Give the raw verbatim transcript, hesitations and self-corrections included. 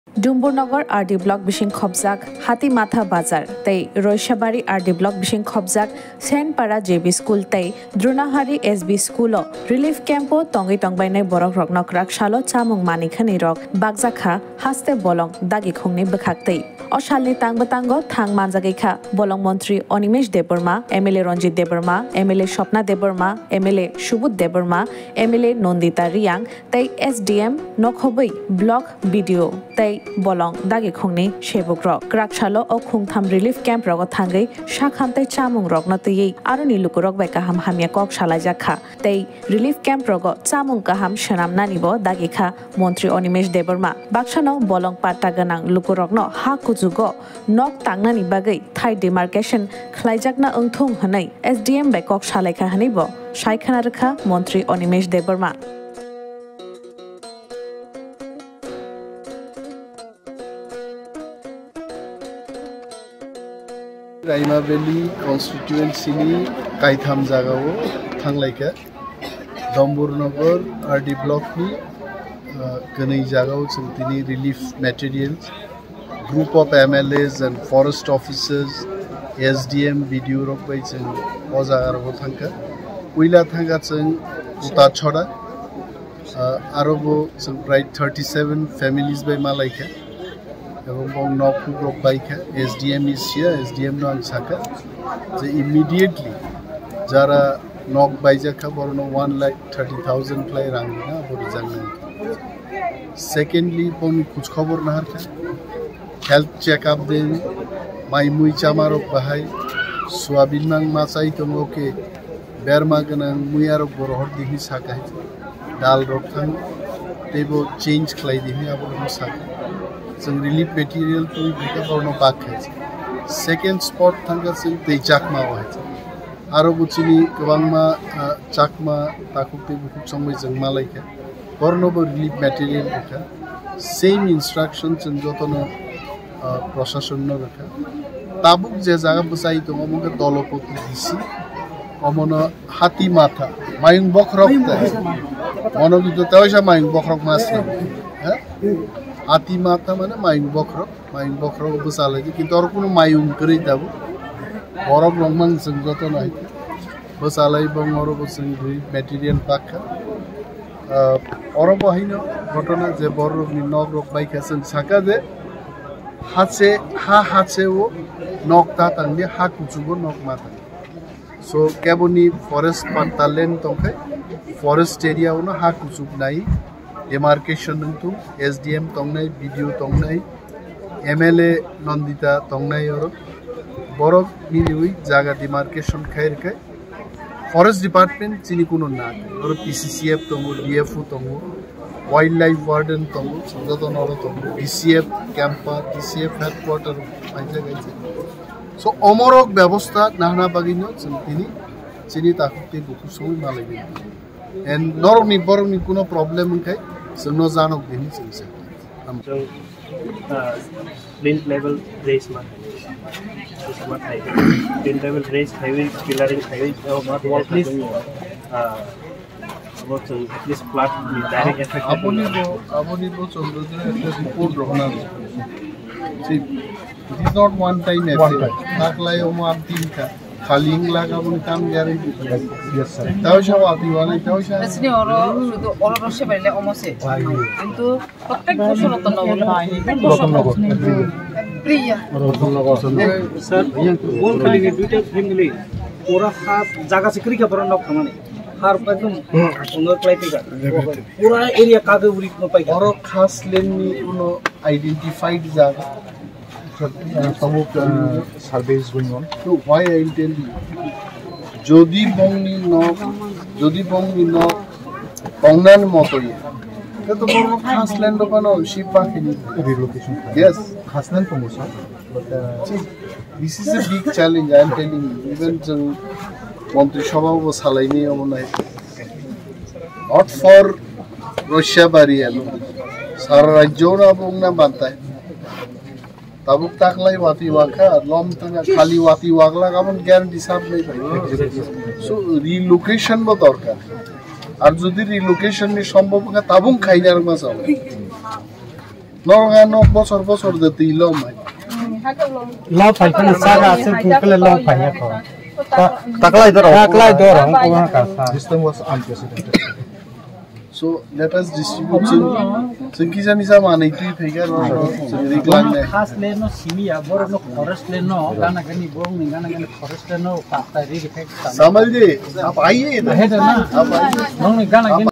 Dumburnagar R D Block Bishing Khobjak, Hatimatha Bazar, Tei Roishabari R D Block Bishing Khobjak, Senpara J B School Tei, Drunahari S B Schoolo, Relief Campo, Tongi Tongbainai Borok Rognok Rakshalo, Chamung Manikhani Rok, Bagzakha, Haste Bolong, Dagi Khongni Bekhak Tei. Oshalni Tangbatango, Thang Manjagekha, Bolong Montri Onimesh Deborma, M L A Ronjit Deborma, M L A Shopna Deborma, M L A Shubut Deborma, M L A Nondita Riang, Tei S D M Nokhobai, Block Video, Tei Bolong Dagi Khongni Shebuk Rok, Krakshalo o Khungtham Relief Camp Rogo Thangai, Shakham Tei Chamung Rok Notei, Aroni Lukurok Bekaham Hamia Kok Shalajaka, Tei Relief Camp Rogo, Chamung Kaham Shanam Nanibo, Dagikha, Montri Onimesh Deborma, Bakshano Bolong Pataganang Lukurokno, Hakuzugo, Nok Tangnani Bagai, Thai Demarcation, Klaijakna Ungthung Hanai, S D M Bekok Shaleka Hanibo, Shaikhanaraka, Montri Onimesh Deborma. Raima Valley constituency ni Kaitham jagao thanglaika Dumburnagar R D Block ni kanai jagao chintini relief materials group of M L As and forest officers S D M video rok bai ching o jagar bo thangka uila thanga ching uta chhora arobo ching right thirty-seven families bai malaika এবং নকু group বাইকা SDM is here SDM নো আনসাকা যে immediately যারা নক বাইজাকা বরন one lakh thirty thousand প্লাই রাঙ্গিনা বড় জানেন সেকেন্ডলি পন কুছ খবর না হারকা হেলথ চেকআপ দেন মাইমুই চামারক বাহাই সোয়াবিন মাং মাছাই তমকে বেরমা গনাং মুয়ারক বড় হর দিহি সাকাই ডাল রকথাং তেবো চেঞ্জ খলাই দিহি আবর সাকা Some relief material to pick up no back. Second spot thanga sil te chakma wa. Aro buchini kwangma chakma takukte bukuk sombai jangma laika. Porno bo relief material rakha. Same instructions in jotono procession no rakha. Tabuk je jaga busai to amonga dolopoti disi. Omono hati matha. Mayung bokrok ta. Mono gitu tawisha mayung bokrok mas. Ha? Hati mata mana mayung bokrok, mayung bokrok besar lagi. Kita orang pun mayung kiri tahu. Orang lomang senjata naik. Besar lagi bang orang pun sendiri material pakai. Orang bahina, घटना जे बरो नि नग रोक bike Hasan सका जे हासे हा हासे वो नग ता तंगे हा कुचुबो नग माता. So केबोनी फॉरेस्ट पार्टलेन तोंखे फॉरेस्ट एरिया उनो हा कुचुब नाई. Demarcation नंतु S D M तोंगनाई video तोंगनाई M L A Nandita तोंगनाई और बरफ निरुई जागा demarcation खायर के forest department चीनी कुनो ना और P C C F तोंगो D F O तोंगो wildlife warden तोंगो संजतो नौरो तोंगो D C F campa D C F headquarter आइजे गइजे so अमरक व्यवस्था नाहना बागिनो चंतिनी चीनी ताकुते बुकु सोई मालेगी and normally borong ni kuno problem kai so no janok dini chingse am so lint level raise ma is what I lint level raise highway pillaring highway what what please uh about so this plot direct effect aponi bo aponi bo chondro jore report rohna see it is not one time effect taklai omo am tin ka Khaling लगा बुन काम guarantee yes sir तावशा वाती वाला तावशा আসলে ওরা শুধু ওরা রসে পাইলে অমসে কিন্তু প্রত্যেক বছর রতন নগর রতন নগর প্রিয়া রতন নগর স্যার কোন খালি দুইটা ফ্যামিলি ওরা হাত জায়গা সিকরি কা বরন নক মানে হার একদম সুন্দর প্লাইটিকা পুরো এরিয়া কাগে উড়ি ন পাই और खास लेन नी कोनो आइडेंटिफाइड जागा some of the surveys going on. So why I will tell you, Jodi Bongni no, Jodi Bongni no, Bongnan Motoye. That the more khas land of an old ship back in relocation. Yes, Hasnan promotion. But see, this is a big challenge. I am telling you. Even the Montri Shaba was Halaini on night. Not for Russia barrier. Sarah Jona Bongna Bantai. Tabuk taklai wati waka, lom tanga khali wati wagla kaman guarantee sab nahi pai. So relocation bo dorkar. Ar jodi relocation ni সম্ভব না তাবুং খাইনার মাছ হবে Nora no bosor bosor de ti lo mai. Lo phải cái saga sẽ cũng cái lo phải nhá ko. Taklay doro. Taklay doro ko na ka sa. This time was unprecedented. So let us distribute some. Sengki jani sa manai tu figure no. Sengki lang ne. Khas le no simi ya bor no forest le no gana gani bong ni gana gani forest le no pasta ri effect. समझिए आप आइए है ना आप आइए नोंग गाना